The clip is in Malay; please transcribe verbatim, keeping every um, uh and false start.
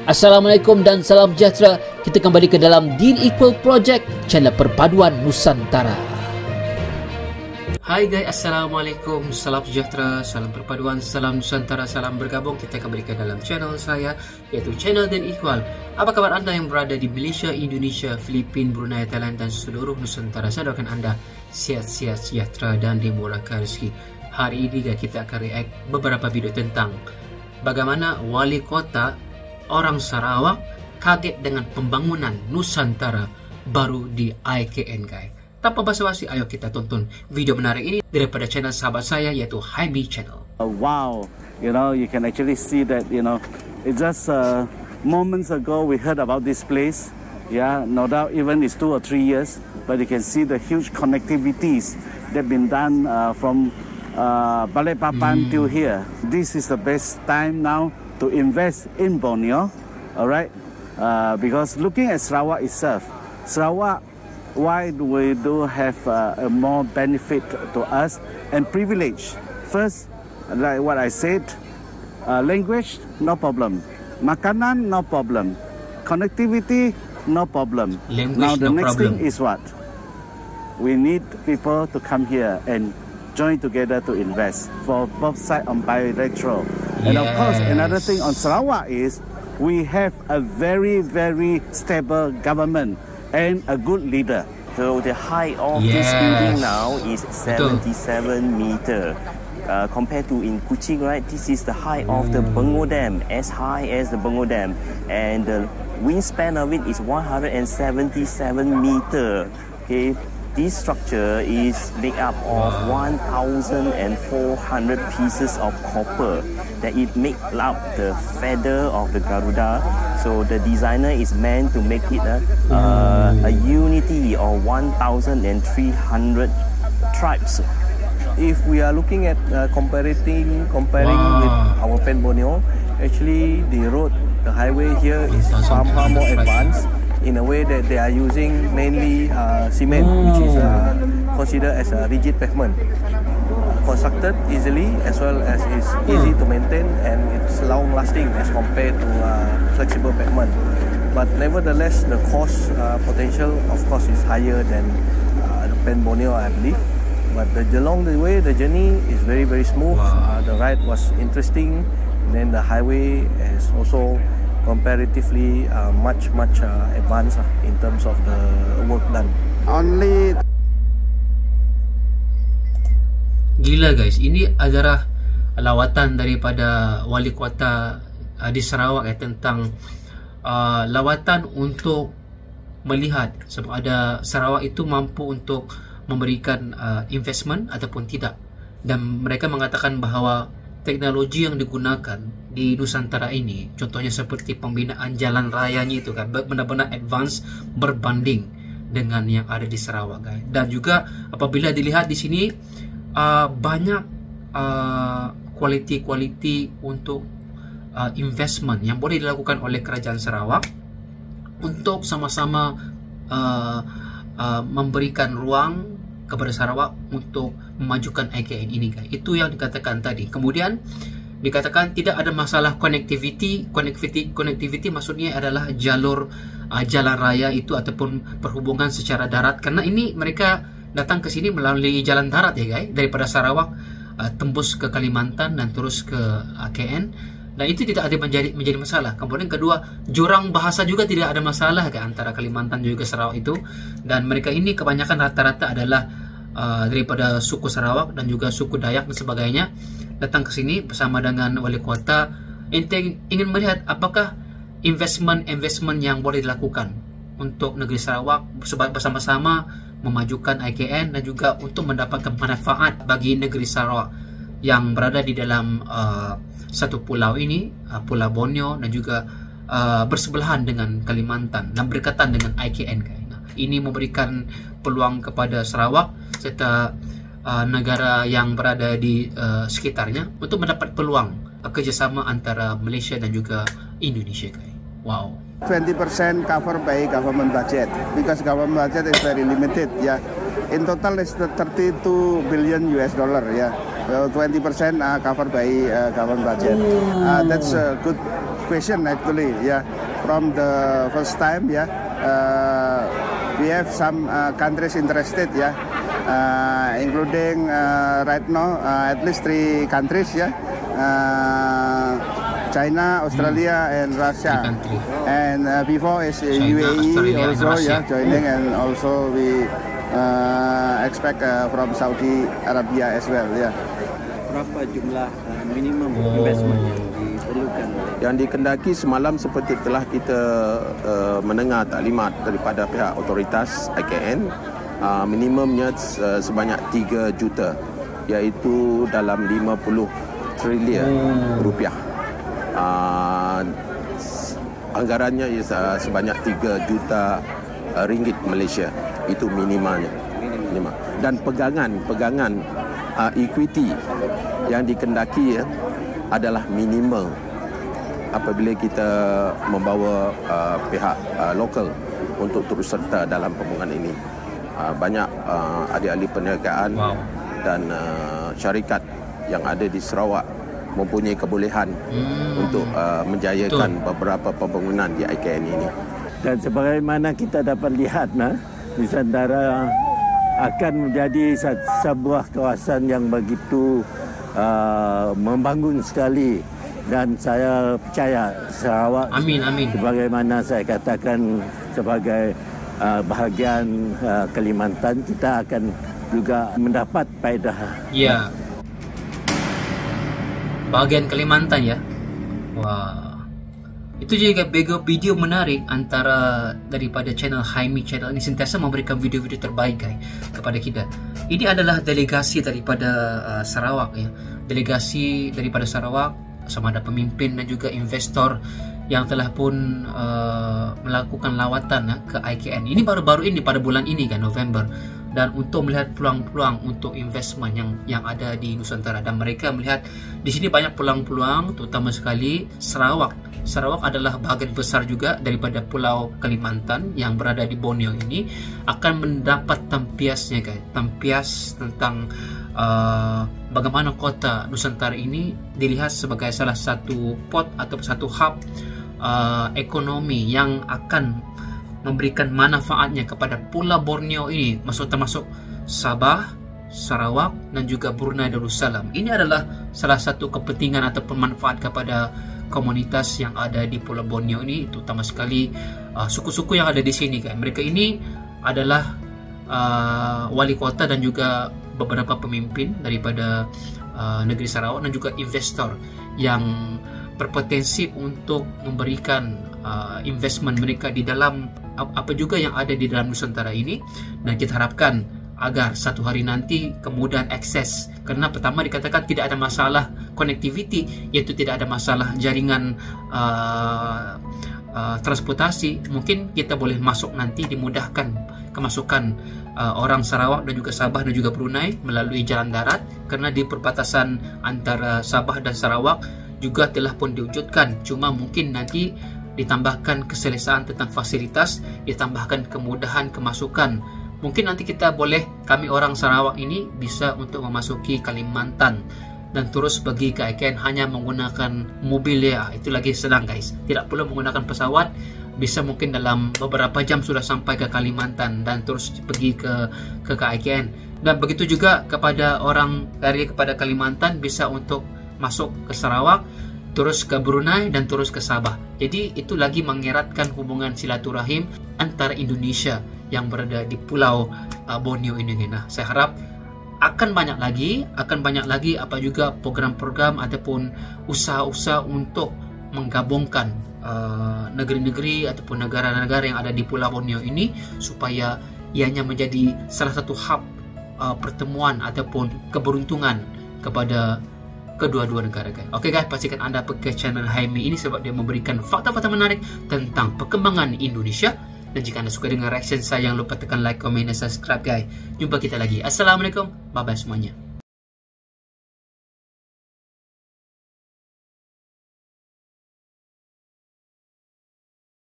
Assalamualaikum dan salam sejahtera. Kita kembali ke dalam Deal Equal Project, channel perpaduan Nusantara. Hai guys, Assalamualaikum, salam sejahtera, salam perpaduan, salam Nusantara, salam bergabung. Kita kembali ke dalam channel saya, iaitu channel Deal Equal. Apa kabar anda yang berada di Malaysia, Indonesia, Filipina, Brunei, Thailand dan seluruh Nusantara? Saya doakan anda sihat-sihat, sejahtera dan dimurahkan rezeki. Hari ini guys, kita akan react beberapa video tentang bagaimana wali kota orang Sarawak kaget dengan pembangunan Nusantara baru di I K N guys. Tanpa basa-basi, ayo kita tonton video menarik ini daripada channel sahabat saya, iaitu Haimi Channel. Uh, wow, you know, you can actually see that, you know, it just uh, moments ago we heard about this place. Yeah, no doubt even it's two or three years, but you can see the huge connectivities that been done uh, from uh, Balikpapan mm. till here. This is the best time now to invest in Borneo, all right? Uh, because looking at Sarawak itself, Sarawak, why do we do have uh, a more benefit to us and privilege? First, like what I said, uh, language, no problem. Makanan, no problem. Connectivity, no problem. Language, now the no next problem. thing is what? We need people to come here and join together to invest for both sides on bilateral. And yes. of course, another thing on Sarawak is we have a very, very stable government and a good leader. So the height of yes. this building now is seventy-seven meter. Uh, compared to in Kuching, right? This is the height of the Bengo Dam, as high as the Bengo Dam, and the wingspan of it is one hundred seventy-seven meter. Okay. This structure is made up of one thousand four hundred pieces of copper that it make up the feather of the Garuda. So the designer is meant to make it a, uh, a unity of one thousand three hundred tribes. If we are looking at uh, comparing comparing wow. with our Pen Borneo, actually the road, the highway here is far, far more advanced, in a way that they are using mainly uh, cement, oh. which is uh, considered as a rigid pavement. Constructed easily, as well as is easy to maintain, and it's long lasting as compared to uh, flexible pavement. But nevertheless, the cost uh, potential of course is higher than uh, the Pen Borneo, I believe. But the, along the way, the journey is very very smooth. Wow. Uh, the ride was interesting, and then the highway is also comparatively uh, much much uh, advanced uh, in terms of the work done. Only gila guys, ini adalah lawatan daripada wali kota uh, di Sarawak ya, tentang uh, lawatan untuk melihat sebab ada Sarawak itu mampu untuk memberikan uh, investment ataupun tidak, dan mereka mengatakan bahawa teknologi yang digunakan di Nusantara ini, contohnya seperti pembinaan jalan rayanya itu kan benar-benar advance berbanding dengan yang ada di Sarawak guys. Dan juga apabila dilihat di sini uh, banyak kualiti-kualiti uh, untuk uh, investment yang boleh dilakukan oleh kerajaan Sarawak untuk sama-sama uh, uh, memberikan ruang kepada Sarawak untuk memajukan I K N ini guys. Itu yang dikatakan tadi. Kemudian dikatakan tidak ada masalah connectivity. Connectivity, connectivity maksudnya adalah jalur uh, jalan raya itu ataupun perhubungan secara darat, karena ini mereka datang ke sini melalui jalan darat ya guys, daripada Sarawak uh, tembus ke Kalimantan dan terus ke uh, K N, dan itu tidak ada menjadi menjadi masalah. Kemudian kedua, jurang bahasa juga tidak ada masalah kan antara Kalimantan dan juga Sarawak itu, dan mereka ini kebanyakan rata-rata adalah uh, daripada suku Sarawak dan juga suku Dayak dan sebagainya, datang ke sini bersama dengan wali kota ingin melihat apakah investment-investment yang boleh dilakukan untuk negeri Sarawak bersama-sama memajukan I K N dan juga untuk mendapatkan manfaat bagi negeri Sarawak yang berada di dalam uh, satu pulau ini, uh, Pulau Borneo, dan juga uh, bersebelahan dengan Kalimantan dan berkaitan dengan I K N. Nah, ini memberikan peluang kepada Sarawak serta uh, negara yang berada di uh, sekitarnya untuk mendapat peluang uh, kerjasama antara Malaysia dan juga Indonesia. Wow. twenty percent cover by government budget because government budget is very limited. Yeah, in total is thirty-two billion U S dollar. Yeah, well, twenty percent uh, covered by uh, government budget. Uh, that's a good question actually. Yeah, from the first time. Yeah, uh, we have some uh, countries interested. Yeah, uh, including uh, right now uh, at least three countries. Yeah, uh, China, Australia, hmm. and Russia. And uh, before is uh, U A E Australia, also. Yeah, joining, and also we uh, expect uh, from Saudi Arabia as well. Yeah. Berapa jumlah uh, minimum investment yang diperlukan? Yang di Kendaki semalam seperti telah kita uh, mendengar taklimat daripada pihak otoritas I K N, uh, minimumnya uh, sebanyak tiga juta, iaitu dalam lima puluh trilion rupiah. Uh, anggarannya uh, sebanyak tiga juta uh, ringgit Malaysia, itu minimanya. Minima. Dan pegangan pegangan uh, equity yang dikendaki ya, adalah minimal apabila kita membawa uh, pihak uh, lokal untuk turut serta dalam pembangunan ini. Uh, banyak uh, ahli-ahli perniagaan wow. dan uh, syarikat yang ada di Sarawak mempunyai kebolehan hmm. untuk uh, menjayakan Betul. beberapa pembangunan di I K N ini. Dan sebagaimana kita dapat lihat, nah, Nusantara akan menjadi sebuah kawasan yang begitu uh, membangun sekali, dan saya percaya Sarawak, amin, amin. sebagaimana saya katakan sebagai uh, bahagian uh, Kalimantan, kita akan juga mendapat faedah. Ya, bahagian Kalimantan ya. Wah. Itu juga video menarik antara daripada channel Haimi Channel ini, sentiasa memberikan video-video terbaik guys kepada kita. Ini adalah delegasi daripada uh, Sarawak ya. Delegasi daripada Sarawak sama ada pemimpin dan juga investor yang telah pun uh, melakukan lawatan ya, ke I K N. Ini baru-baru ini pada bulan ini kan, November. Dan untuk melihat peluang-peluang untuk investment yang yang ada di Nusantara, dan mereka melihat di sini banyak peluang-peluang, terutama sekali Sarawak. Sarawak adalah bahagian besar juga daripada Pulau Kalimantan yang berada di Borneo ini akan mendapat tampiasnya guys, tampias tentang uh, bagaimana kota Nusantara ini dilihat sebagai salah satu pot atau satu hub uh, ekonomi yang akan memberikan manfaatnya kepada Pulau Borneo ini, masuk termasuk Sabah, Sarawak dan juga Brunei Darussalam. Ini adalah salah satu kepentingan atau pemanfaat kepada komunitas yang ada di Pulau Borneo ini, terutama sekali uh, suku-suku yang ada di sini kan. Mereka ini adalah uh, wali kota dan juga beberapa pemimpin daripada uh, negeri Sarawak dan juga investor yang berpotensi untuk memberikan uh, investment mereka di dalam apa juga yang ada di dalam Nusantara ini. Dan kita harapkan agar satu hari nanti kemudahan akses, karena pertama dikatakan tidak ada masalah connectivity, yaitu tidak ada masalah jaringan uh, uh, transportasi. Mungkin kita boleh masuk nanti, dimudahkan kemasukan uh, orang Sarawak dan juga Sabah dan juga Brunei melalui jalan darat, karena di perbatasan antara Sabah dan Sarawak juga telah pun diwujudkan. Cuma mungkin nanti ditambahkan keselesaan tentang fasilitas, ditambahkan kemudahan kemasukan. Mungkin nanti kita boleh, kami orang Sarawak ini bisa untuk memasuki Kalimantan dan terus pergi ke I K N hanya menggunakan mobil ya. Itu lagi sedang guys, tidak perlu menggunakan pesawat, bisa mungkin dalam beberapa jam sudah sampai ke Kalimantan dan terus pergi ke ke, ke I K N. Dan begitu juga kepada orang dari kepada Kalimantan bisa untuk masuk ke Sarawak, terus ke Brunei dan terus ke Sabah. Jadi itu lagi mengeratkan hubungan silaturahim antara Indonesia yang berada di Pulau uh, Borneo ini. Nah, saya harap akan banyak lagi, akan banyak lagi apa juga program-program ataupun usaha-usaha untuk menggabungkan uh, negeri-negeri ataupun negara-negara yang ada di Pulau Borneo ini, supaya ianya menjadi salah satu hub uh, pertemuan ataupun keberuntungan kepada kedua-dua negara guys. Oke guys, pastikan anda pergi ke channel Haimi ini sebab dia memberikan fakta-fakta menarik tentang perkembangan Indonesia. Dan jika anda suka dengan reaction saya, jangan lupa tekan like, komen dan subscribe guys. Jumpa kita lagi. Assalamualaikum, bye bye semuanya.